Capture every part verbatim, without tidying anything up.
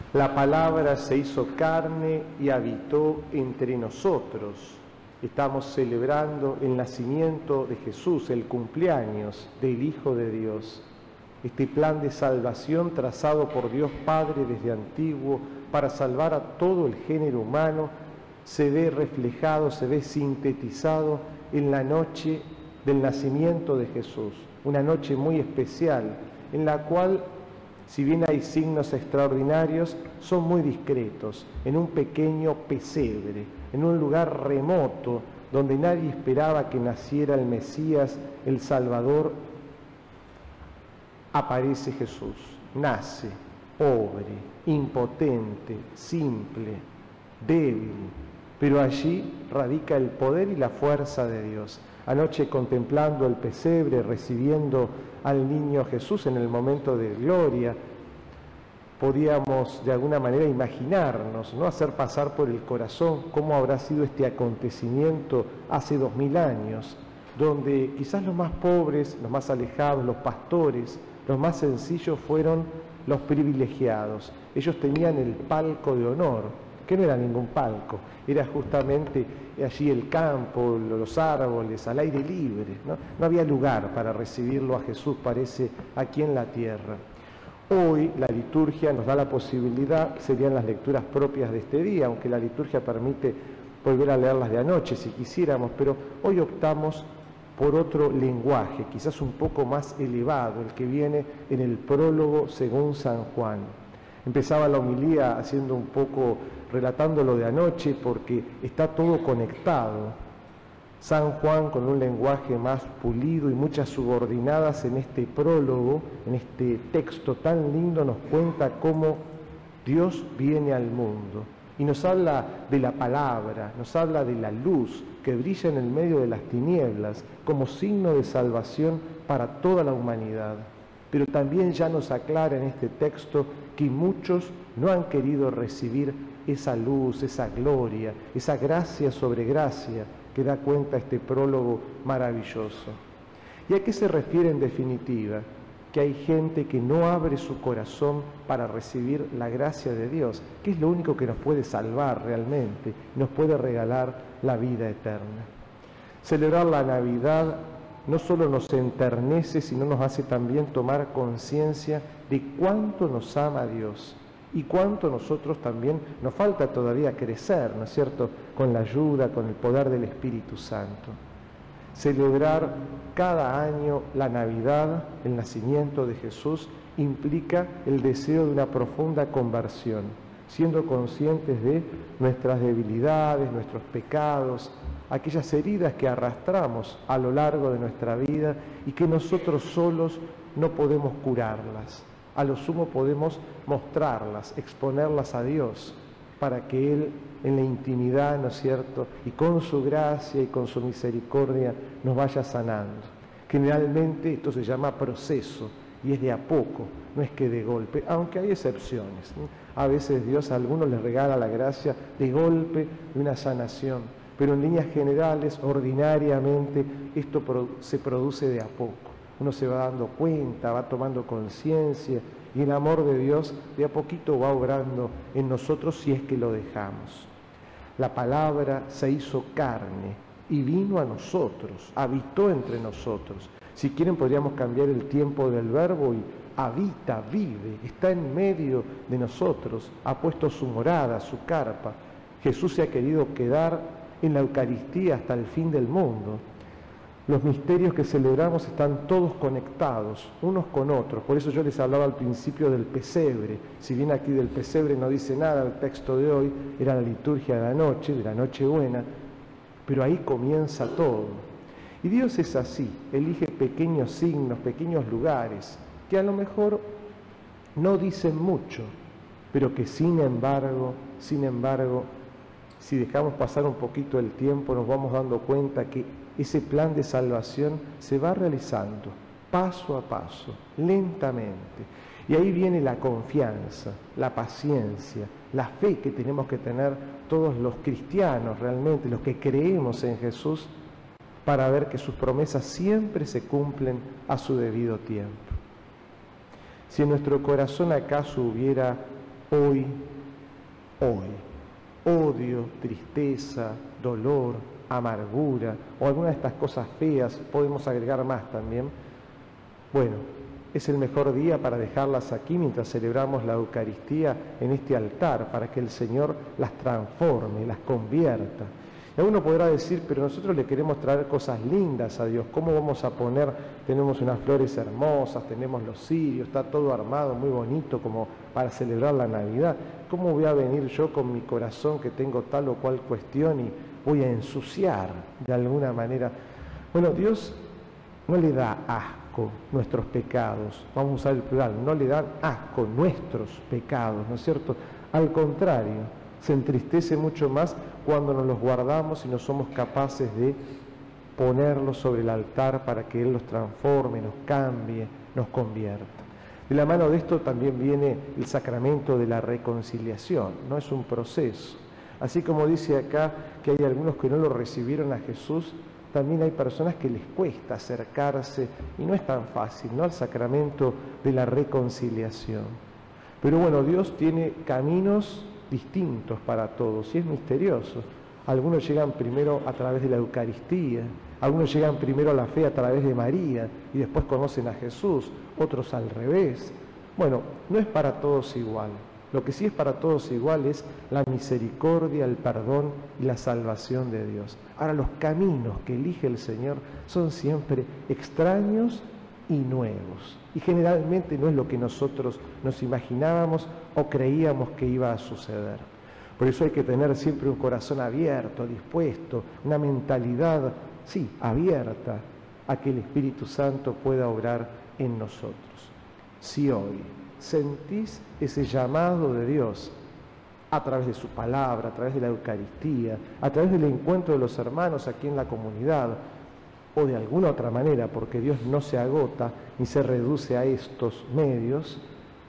La palabra se hizo carne y habitó entre nosotros. Estamos celebrando el nacimiento de Jesús, el cumpleaños del Hijo de Dios. Este plan de salvación trazado por Dios Padre desde antiguo para salvar a todo el género humano se ve reflejado, se ve sintetizado en la noche del nacimiento de Jesús. Una noche muy especial en la cual, si bien hay signos extraordinarios, son muy discretos, en un pequeño pesebre, en un lugar remoto, donde nadie esperaba que naciera el Mesías, el Salvador, aparece Jesús. Nace, pobre, impotente, simple, débil, pero allí radica el poder y la fuerza de Dios. Anoche, contemplando el pesebre, recibiendo al niño Jesús en el momento de gloria, podíamos de alguna manera imaginarnos, ¿no? Hacer pasar por el corazón cómo habrá sido este acontecimiento hace dos mil años, donde quizás los más pobres, los más alejados, los pastores, los más sencillos fueron los privilegiados. Ellos tenían el palco de honor, que no era ningún palco, era justamente allí el campo, los árboles, al aire libre, ¿no? No había lugar para recibirlo a Jesús, parece, aquí en la tierra. Hoy la liturgia nos da la posibilidad, serían las lecturas propias de este día, aunque la liturgia permite volver a leerlas de anoche si quisiéramos, pero hoy optamos por otro lenguaje, quizás un poco más elevado, el que viene en el prólogo según San Juan. Empezaba la homilía haciendo un poco, relatando lo de anoche, porque está todo conectado. San Juan, con un lenguaje más pulido y muchas subordinadas en este prólogo, en este texto tan lindo, nos cuenta cómo Dios viene al mundo. Y nos habla de la palabra, nos habla de la luz que brilla en el medio de las tinieblas como signo de salvación para toda la humanidad. Pero también ya nos aclara en este texto que muchos no han querido recibir esa luz, esa gloria, esa gracia sobre gracia que da cuenta este prólogo maravilloso. ¿Y a qué se refiere en definitiva? Que hay gente que no abre su corazón para recibir la gracia de Dios, que es lo único que nos puede salvar realmente, nos puede regalar la vida eterna. Celebrar la Navidad no solo nos enternece, sino nos hace también tomar conciencia de cuánto nos ama Dios y cuánto nosotros también nos falta todavía crecer, ¿no es cierto?, con la ayuda, con el poder del Espíritu Santo. Celebrar cada año la Navidad, el nacimiento de Jesús, implica el deseo de una profunda conversión, siendo conscientes de nuestras debilidades, nuestros pecados, aquellas heridas que arrastramos a lo largo de nuestra vida y que nosotros solos no podemos curarlas. A lo sumo podemos mostrarlas, exponerlas a Dios, para que Él en la intimidad, ¿no es cierto?, y con su gracia y con su misericordia nos vaya sanando. Generalmente esto se llama proceso y es de a poco, no es que de golpe, aunque hay excepciones, ¿no? A veces Dios a algunos les regala la gracia de golpe de una sanación, pero en líneas generales, ordinariamente, esto se produce de a poco. Uno se va dando cuenta, va tomando conciencia y el amor de Dios de a poquito va obrando en nosotros si es que lo dejamos. La palabra se hizo carne y vino a nosotros, habitó entre nosotros. Si quieren podríamos cambiar el tiempo del verbo y habita, vive, está en medio de nosotros, ha puesto su morada, su carpa. Jesús se ha querido quedar en la Eucaristía hasta el fin del mundo. Los misterios que celebramos están todos conectados, unos con otros. Por eso yo les hablaba al principio del pesebre. Si bien aquí del pesebre no dice nada el texto de hoy, era la liturgia de la noche, de la Nochebuena, pero ahí comienza todo. Y Dios es así, elige pequeños signos, pequeños lugares, que a lo mejor no dicen mucho, pero que sin embargo, sin embargo, si dejamos pasar un poquito el tiempo, nos vamos dando cuenta que ese plan de salvación se va realizando paso a paso, lentamente. Y ahí viene la confianza, la paciencia, la fe que tenemos que tener todos los cristianos realmente, los que creemos en Jesús, para ver que sus promesas siempre se cumplen a su debido tiempo. Si en nuestro corazón acaso hubiera hoy, hoy, odio, tristeza, dolor, amargura o alguna de estas cosas feas, podemos agregar más también, bueno, es el mejor día para dejarlas aquí mientras celebramos la Eucaristía en este altar, para que el Señor las transforme, las convierta. Y uno podrá decir, pero nosotros le queremos traer cosas lindas a Dios, ¿cómo vamos a poner? Tenemos unas flores hermosas, tenemos los cirios, está todo armado, muy bonito como para celebrar la Navidad. ¿Cómo voy a venir yo con mi corazón que tengo tal o cual cuestión y voy a ensuciar de alguna manera? Bueno, Dios no le da asco nuestros pecados, vamos a usar el plural, no le dan asco nuestros pecados, ¿no es cierto? Al contrario, se entristece mucho más cuando nos los guardamos y no somos capaces de ponerlos sobre el altar para que Él los transforme, nos cambie, nos convierta. De la mano de esto también viene el sacramento de la reconciliación, no es un proceso. Así como dice acá que hay algunos que no lo recibieron a Jesús, también hay personas que les cuesta acercarse y no es tan fácil, ¿no?, al sacramento de la reconciliación. Pero bueno, Dios tiene caminos distintos para todos y es misterioso. Algunos llegan primero a través de la Eucaristía, algunos llegan primero a la fe a través de María y después conocen a Jesús, otros al revés. Bueno, no es para todos igual. Lo que sí es para todos igual es la misericordia, el perdón y la salvación de Dios. Ahora, los caminos que elige el Señor son siempre extraños y nuevos. Y generalmente no es lo que nosotros nos imaginábamos o creíamos que iba a suceder. Por eso hay que tener siempre un corazón abierto, dispuesto, una mentalidad, sí, abierta a que el Espíritu Santo pueda obrar en nosotros. Si hoy sentís ese llamado de Dios a través de su palabra, a través de la Eucaristía, a través del encuentro de los hermanos aquí en la comunidad, o de alguna otra manera, porque Dios no se agota ni se reduce a estos medios,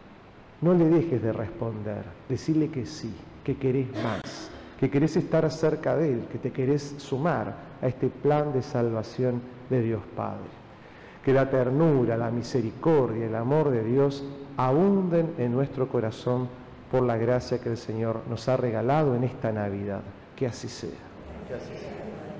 no le dejes de responder, decirle que sí, que querés más, que querés estar cerca de Él, que te querés sumar a este plan de salvación de Dios Padre. Que la ternura, la misericordia, el amor de Dios abunden en nuestro corazón por la gracia que el Señor nos ha regalado en esta Navidad. Que así sea. Que así sea.